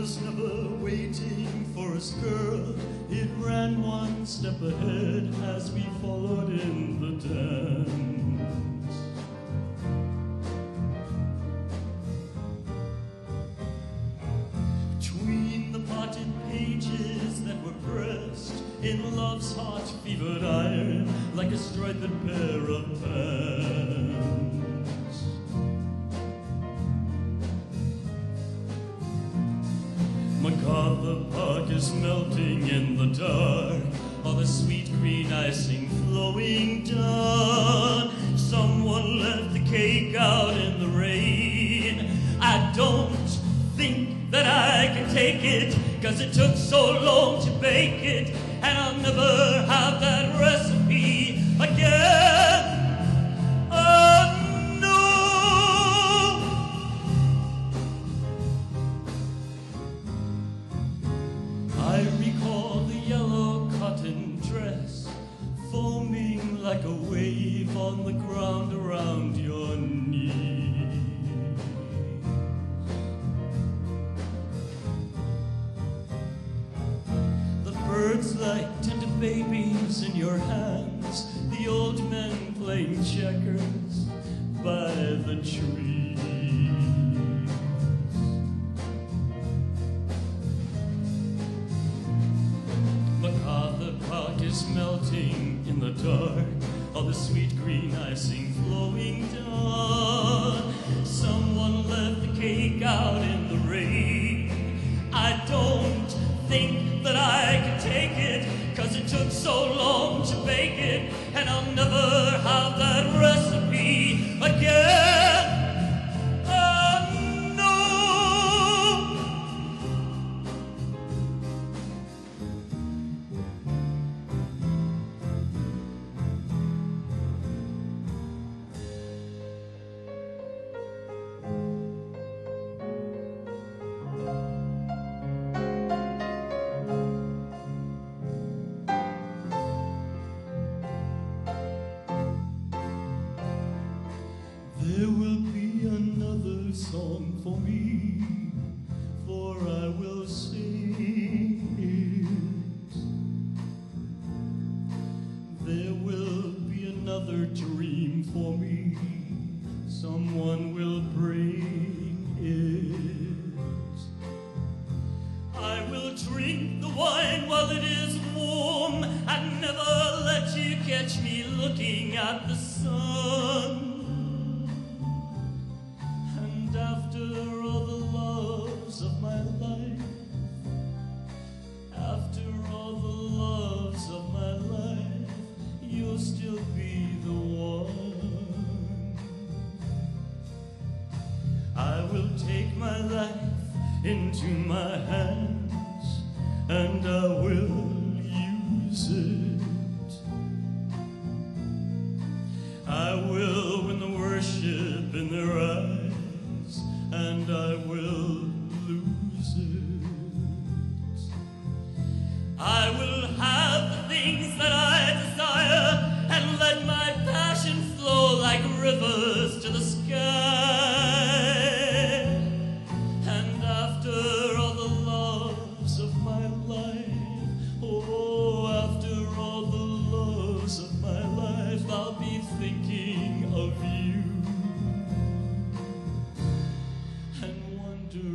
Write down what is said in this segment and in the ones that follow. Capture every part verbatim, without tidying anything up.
was never waiting for us, girl. It ran one step ahead as we followed in the dance. Between the parted pages that were pressed in love's hot fevered iron, like a striped pair of pants. MacArthur Park is melting in the dark, all the sweet green icing flowing down. Someone left the cake out in the rain. I don't think that I can take it, 'cause it took so long to bake it, and I'll never have that recipe again. Oh no! I recall the yellow cotton dress foaming like a wave on the ground around your knee. The birds like tender babies in your hands, the old men playing checkers by the tree. MacArthur Park is melting in the dark, all the sweet green icing flowing down. Someone left the cake out in the rain. I don't think that I can take it, 'cause it took so long to bake it, and I'll never have that recipe again. Oh no! There will be another song for me, for I will sing it. There will be another dream for me, someone will bring it. I will drink the wine while it is warm, and never let you catch me looking at the sun. After all the loves of my life, after all the loves of my life, you'll still be the one. I will take my life into my hands, and I will use it. I will win the worship in their eyes, and I will lose it. I will have the things that I desire, and let my passion flow like rivers to the sky. And after all the loves of my life, oh, after all the loves of my life, I'll be thinking of you. Wonder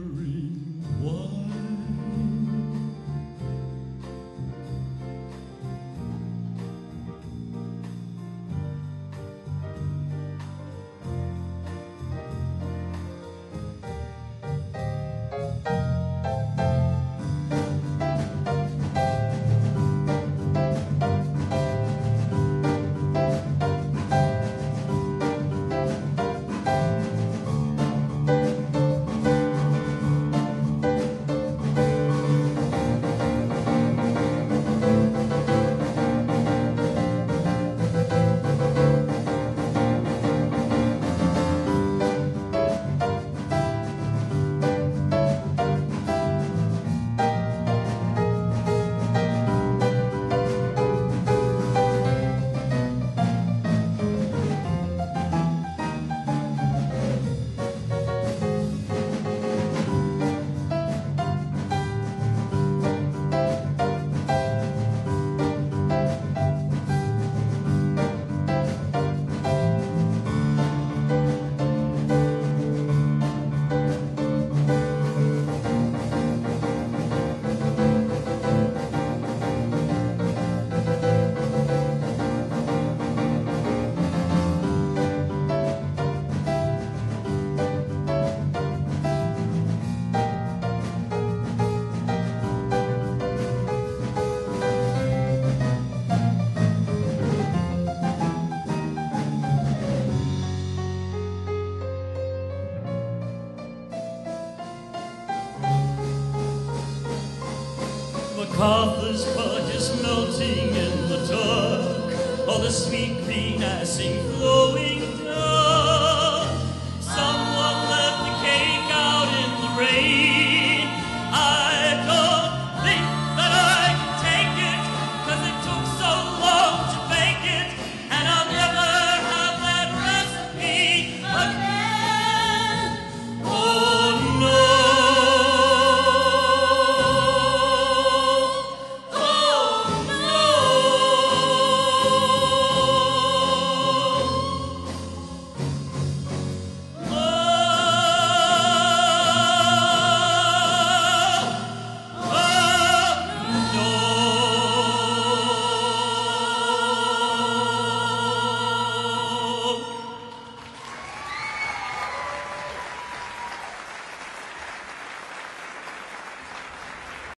MacArthur's Park is melting in the dark. All the sweet green icing